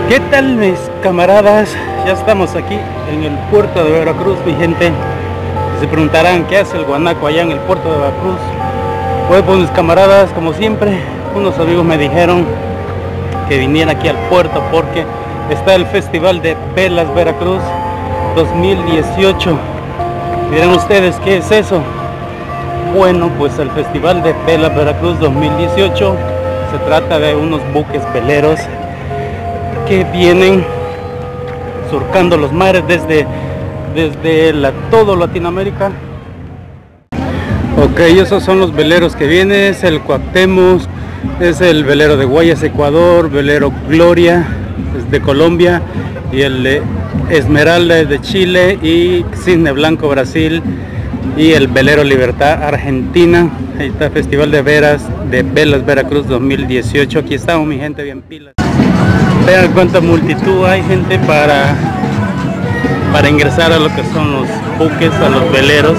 ¿Qué tal, mis camaradas? Ya estamos aquí en el puerto de Veracruz, mi gente. Se preguntarán qué hace el guanaco allá en el puerto de Veracruz. Pues mis camaradas, como siempre, unos amigos me dijeron que viniera aquí al puerto porque está el Festival de Velas Veracruz 2018. Dirán ustedes, ¿qué es eso? Bueno, pues el Festival de Velas Veracruz 2018 se trata de unos buques veleros que vienen surcando los mares desde todo Latinoamérica. Ok, esos son los veleros que vienen. Es el Cuauhtémoc, es el velero de Guayas, Ecuador, velero Gloria es de Colombia, y el de Esmeralda es de Chile, y Cisne Blanco, Brasil, y el velero Libertad, Argentina. Ahí está, Festival de Velas Veracruz 2018. Aquí estamos, mi gente, bien pilas. Vean cuánta multitud hay, gente, para ingresar a lo que son los buques, a los veleros.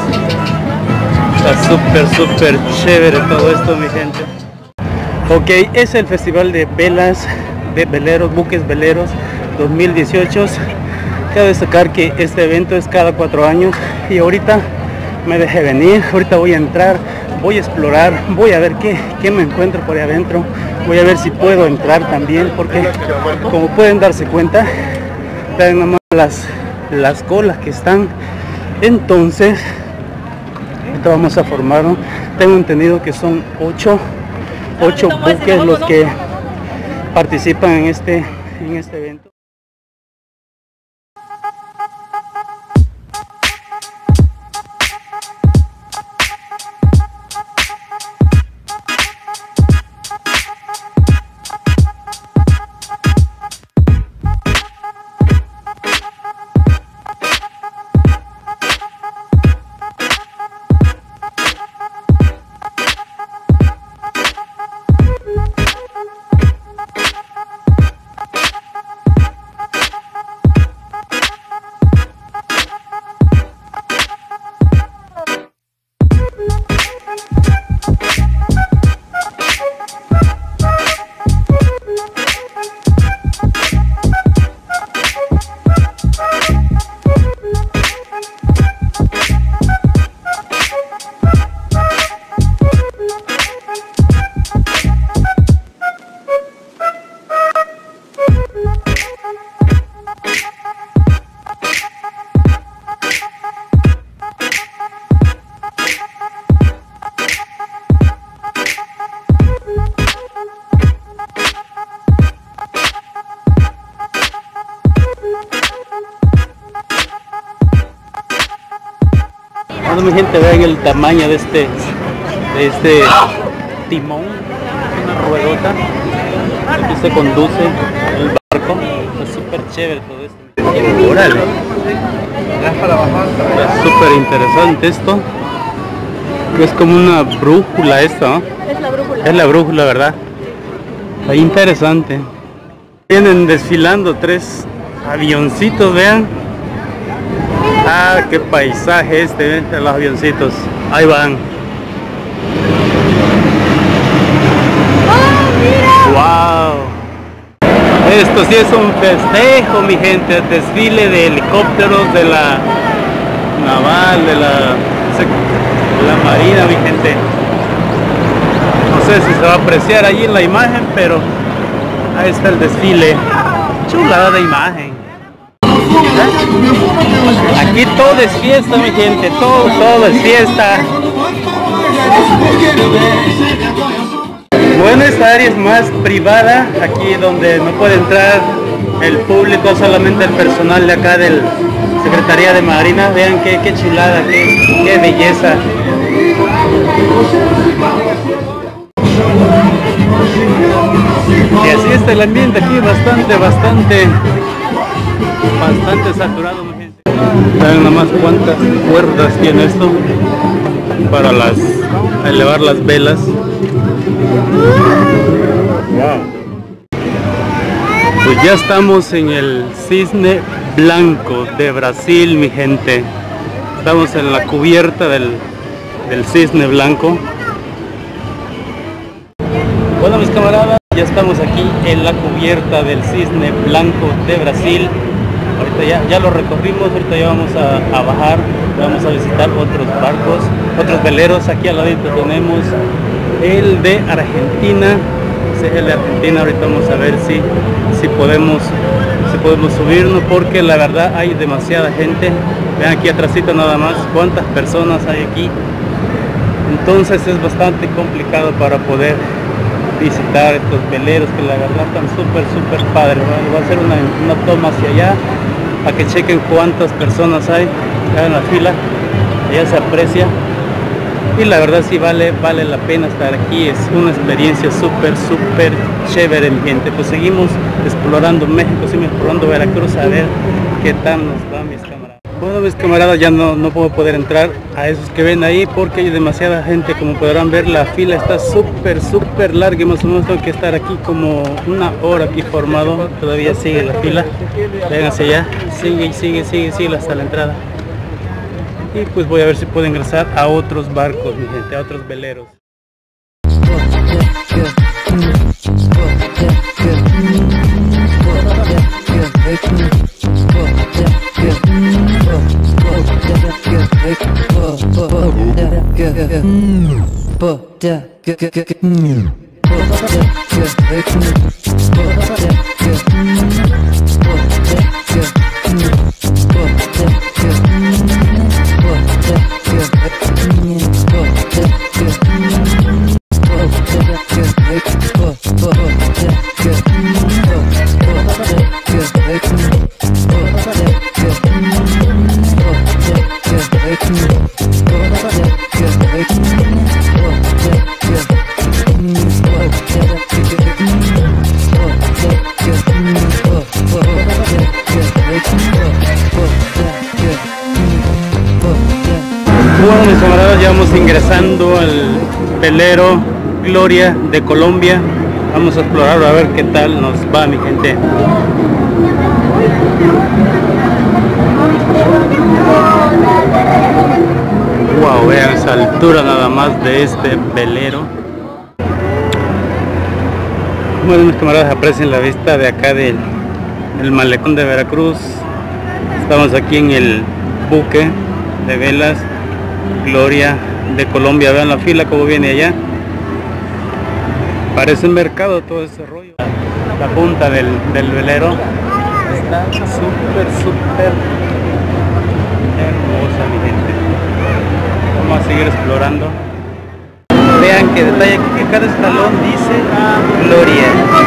Está súper chévere todo esto, mi gente. Ok, es el Festival de Velas, de veleros, buques veleros 2018. Cabe destacar que este evento es cada 4 años y ahorita me dejé venir. Ahorita voy a entrar, voy a explorar, voy a ver qué me encuentro por ahí adentro. Voy a ver si puedo entrar también, porque como pueden darse cuenta, vean nomás las colas que están. Entonces ahorita vamos a formar, ¿no? Tengo entendido que son 8 buques los que participan en este evento. Bueno, mi gente, vean el tamaño de este timón, una ruedota. Aquí se conduce el barco. Está súper chévere todo esto. ¡Órale! Está súper interesante esto. Es como una brújula esto, ¿no? Es la brújula. Es la brújula, ¿verdad? Está interesante. Vienen desfilando 3 avioncitos, vean. Ah, qué paisaje de los avioncitos. Ahí van. ¡Oh, mira! ¡Wow! Esto sí es un festejo, mi gente. El desfile de helicópteros de la naval, de la marina, mi gente. No sé si se va a apreciar allí en la imagen, pero ahí está el desfile. Chulada de imagen. Aquí todo es fiesta, mi gente, todo es fiesta. Bueno, esta área es más privada, aquí donde no puede entrar el público, solamente el personal de acá del Secretaría de Marina. Vean qué chulada, qué belleza. Y así está el ambiente aquí, bastante saturado, mi gente. Vean nomás cuántas cuerdas tiene esto para elevar las velas. Wow. Pues ya estamos en el Cisne Blanco de Brasil, mi gente. Estamos en la cubierta del Cisne Blanco. Bueno, mis camaradas, ya estamos aquí en la cubierta del Cisne Blanco de Brasil. Ahorita ya lo recorrimos, ahorita ya vamos a bajar, vamos a visitar otros barcos, otros veleros. Aquí al ladito tenemos el de Argentina, ese es el de Argentina. Ahorita vamos a ver si podemos subirnos, porque la verdad hay demasiada gente. Vean aquí atrásito nada más cuántas personas hay aquí. Entonces es bastante complicado para poder visitar estos veleros, que la verdad están súper padres. Voy a hacer una toma hacia allá para que chequen cuántas personas hay. Vean la fila, ya se aprecia, y la verdad sí vale la pena estar aquí. Es una experiencia súper chévere, mi gente. Pues seguimos explorando México, seguimos explorando Veracruz, a ver qué tal nos va, mis camaradas. Bueno, mis camaradas, ya no puedo poder entrar a esos que ven ahí porque hay demasiada gente. Como podrán ver, la fila está súper larga y más o menos tengo que estar aquí como una hora aquí formado. Todavía sigue la fila, vean hacia allá, sigue hasta la entrada. Y pues voy a ver si puedo ingresar a otros barcos, mi gente, a otros veleros. Bueno, mis camaradas, ya vamos ingresando al velero Gloria de Colombia. Vamos a explorar a ver qué tal nos va, mi gente. Wow, vean esa altura nada más de este velero. Bueno, mis camaradas, aprecien la vista de acá del malecón de Veracruz. Estamos aquí en el buque de velas Gloria de Colombia. Vean la fila como viene allá. Parece un mercado todo ese rollo. La punta del velero está súper hermosa, mi gente. Vamos a seguir explorando. Vean qué detalle aquí, que cada escalón dice Gloria.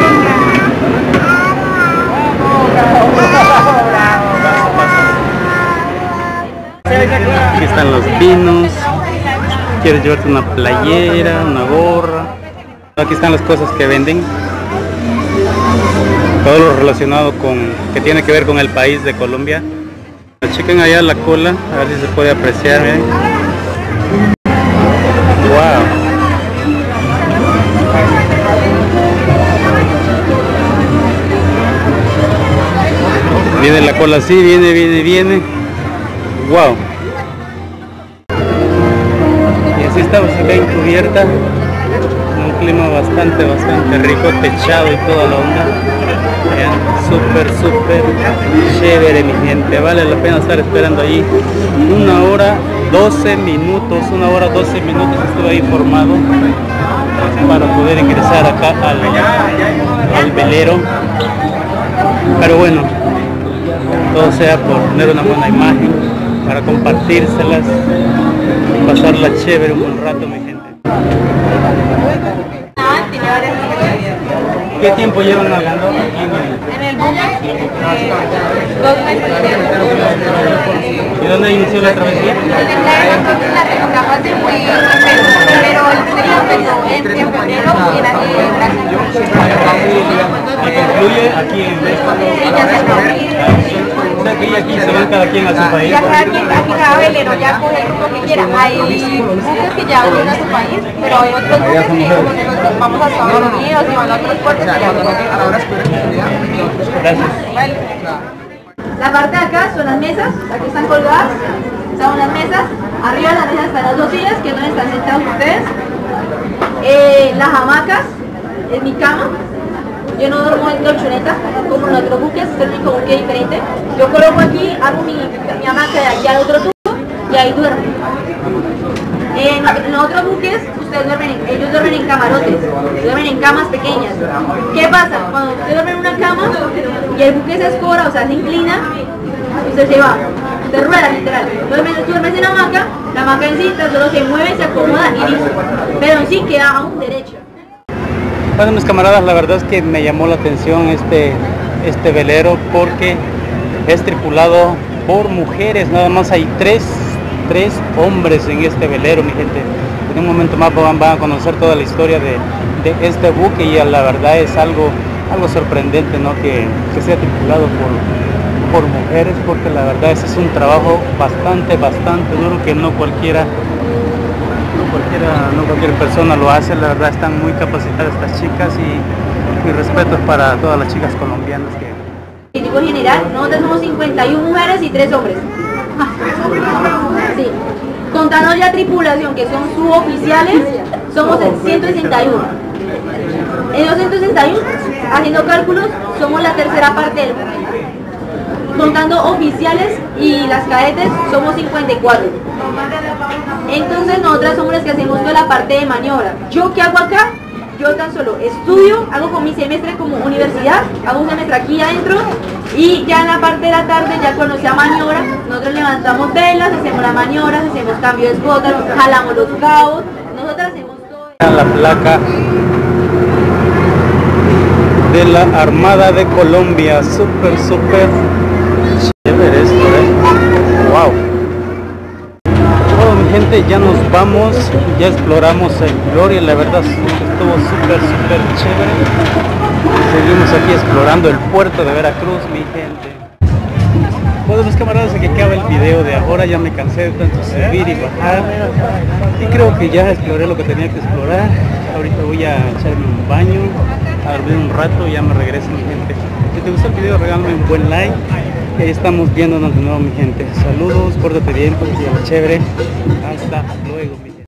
Aquí están los vinos. Quieres llevarte una playera, una gorra. Aquí están las cosas que venden. Todo lo relacionado que tiene que ver con el país de Colombia. Chequen allá la cola, a ver si se puede apreciar. ¿Eh? Wow. Viene la cola así, viene. Wow. Y así estamos acá en cubierta, en un clima bastante rico, techado y toda la onda. Vean, súper chévere, mi gente. Vale la pena estar esperando ahí 1 hora 12 minutos. 1 hora 12 minutos estuve ahí formado para poder ingresar acá al velero. Pero bueno, todo sea por tener una buena imagen, para compartírselas, pasarla chévere un buen rato, mi gente. ¿Qué tiempo llevan navegando aquí en el buque? 2 meses. ¿Y dónde inició la travesía? La fase fue pero el primer en febrero y en ¿Y concluye aquí en o sea que aquí se van cada quien a su país? Ya cada velero ya coge el grupo que quiera. Hay buques que ya van a su país, pero hay otros buques que como nosotros vamos a Estados Unidos y van a otros puertos. Gracias. La parte de acá son las mesas, aquí están colgadas, son las mesas. Arriba de las mesas están las 2 sillas, que es donde están sentados ustedes. Las hamacas, es mi cama, Yo no duermo en colchoneta como en otros buques, es el único buque diferente. Yo coloco aquí, hago mi hamaca de aquí al otro tubo y ahí duermo. En otros buques ellos duermen en camarotes, duermen en camas pequeñas. ¿Qué pasa? Cuando usted duerme en una cama y el buque se escora, o sea, se inclina, usted se va, se rueda literal. Tú duermes en la hamaca en sí solo se mueve, se acomoda y listo. Pero en sí queda aún derecho. Bueno, mis camaradas, la verdad es que me llamó la atención este velero porque es tripulado por mujeres, nada más hay tres hombres en este velero, mi gente. En un momento más van a conocer toda la historia de este buque y la verdad es algo sorprendente, ¿no? que sea tripulado por mujeres, porque la verdad ese es un trabajo bastante duro que no cualquier persona lo hace. La verdad están muy capacitadas estas chicas y mis respetos para todas las chicas colombianas que... En general, nosotros somos 51 mujeres y 3 hombres. Sí. Contando ya tripulación, que son suboficiales, somos el 161. En los 161, haciendo cálculos, somos la tercera parte del buque. Contando oficiales y las cadetes, somos 54. Entonces nosotras somos las que hacemos toda la parte de maniobra. ¿Yo qué hago acá? Yo tan solo estudio, hago con mi semestre como universidad, hago un semestre aquí adentro y ya en la parte de la tarde, ya cuando sea maniobra, nosotros levantamos velas, hacemos las maniobras, hacemos cambio de escotas, jalamos los cabos, nosotras hacemos todo. La placa de la Armada de Colombia, súper chévere esto, wow. Bueno, mi gente, ya nos vamos, ya exploramos el Gloria, la verdad estuvo súper chévere. Seguimos aquí explorando el puerto de Veracruz, mi gente. Bueno, mis camaradas, aquí acaba el video de ahora. Ya me cansé de tanto subir y bajar y creo que ya exploré lo que tenía que explorar. Ahorita voy a echarme un baño, a dormir un rato y ya me regreso, mi gente. Si te gustó el video, regálame un buen like. Y ahí estamos viéndonos de nuevo, mi gente. Saludos, pórtate bien, pues, chévere. Hasta luego, mi gente.